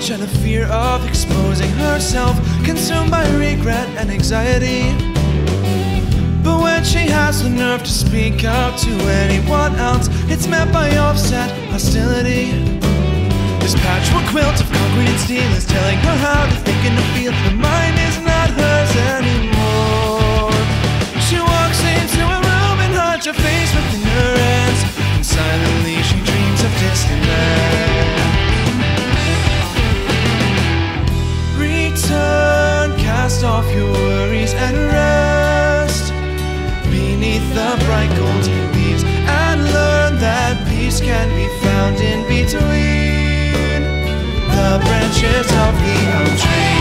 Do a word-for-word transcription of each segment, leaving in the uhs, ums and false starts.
much and a fear of exposing herself, consumed by regret and anxiety. But when she has the nerve to speak out to anyone else, it's met by offset hostility. This patchwork quilt of concrete and steel is telling her how to think and to feel. Her mind is not hers anymore. She walks into a room and hides her face within her hands, and silently she dreams of distant lands. Return, cast off your worries and rest beneath the bright golden leaves, and learn that peace can be found in between the branches of the elm tree.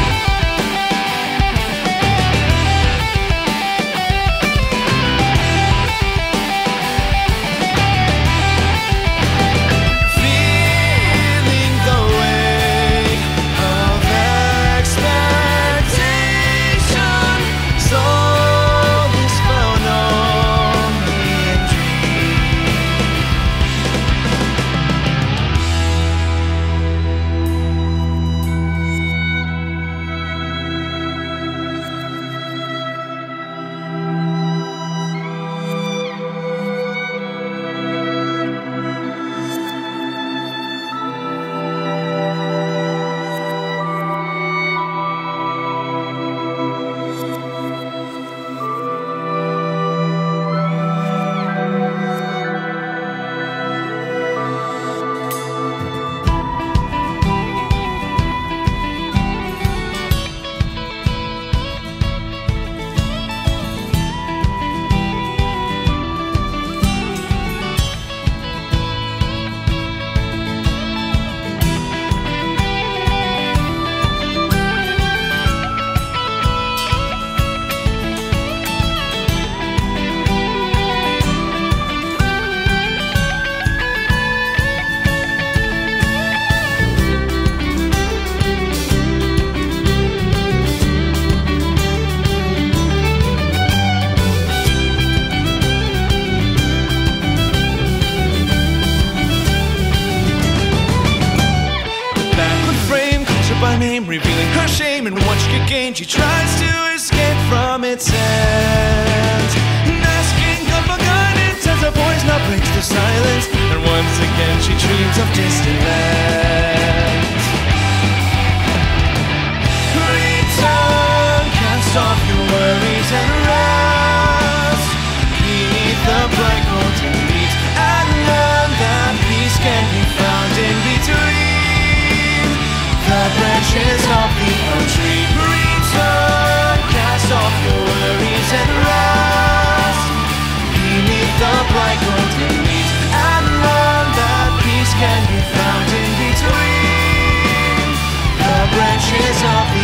Feeling the weight of expectation, soul is found only in by name, revealing her shame, and once she gained, she tries to escape from its hands, and asking God for guidance as her voice now breaks the silence, and once again she dreams of distant lands. Return, cast off your worries and rest beneath the bright golden leaves, and learn that peace can be found in between the branches of the elm tree. Return, cast off your worries and rest beneath the bright golden leaves, and learn that peace can be found in between the branches of the